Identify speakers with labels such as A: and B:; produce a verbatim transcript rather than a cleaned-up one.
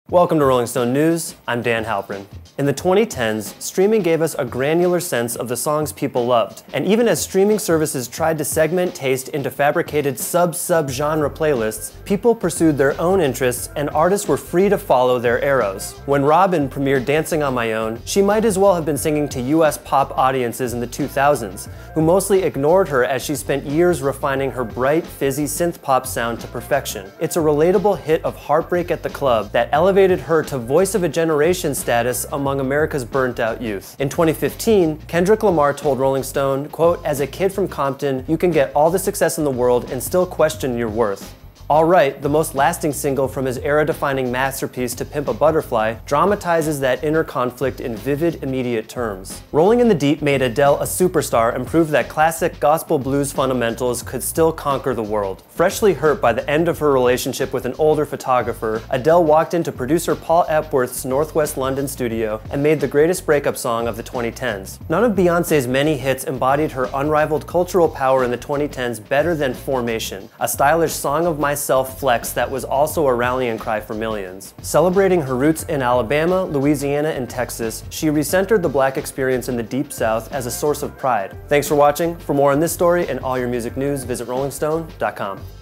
A: Welcome to Rolling Stone News, I'm Dan Halprin. In the twenty tens, streaming gave us a granular sense of the songs people loved, and even as streaming services tried to segment taste into fabricated sub-sub-genre playlists, people pursued their own interests and artists were free to follow their arrows. When Robyn premiered Dancing on My Own, she might as well have been singing to U S pop audiences in the two thousands, who mostly ignored her as she spent years refining her bright, fizzy synth-pop sound to perfection. It's a relatable hit of Heartbreak at the Club that elevated her to voice of a generation status among America's burnt-out youth. In twenty fifteen, Kendrick Lamar told Rolling Stone, quote, "As a kid from Compton, you can get all the success in the world and still question your worth." All Right, the most lasting single from his era-defining masterpiece To Pimp a Butterfly, dramatizes that inner conflict in vivid, immediate terms. Rolling in the Deep made Adele a superstar and proved that classic gospel blues fundamentals could still conquer the world. Freshly hurt by the end of her relationship with an older photographer, Adele walked into producer Paul Epworth's Northwest London studio and made the greatest breakup song of the twenty tens. None of Beyoncé's many hits embodied her unrivaled cultural power in the twenty tens better than Formation, a stylish song of my self-flex that was also a rallying cry for millions. Celebrating her roots in Alabama, Louisiana, and Texas, she recentered the Black experience in the Deep South as a source of pride. Thanks for watching. For more on this story and all your music news, visit rolling stone dot com.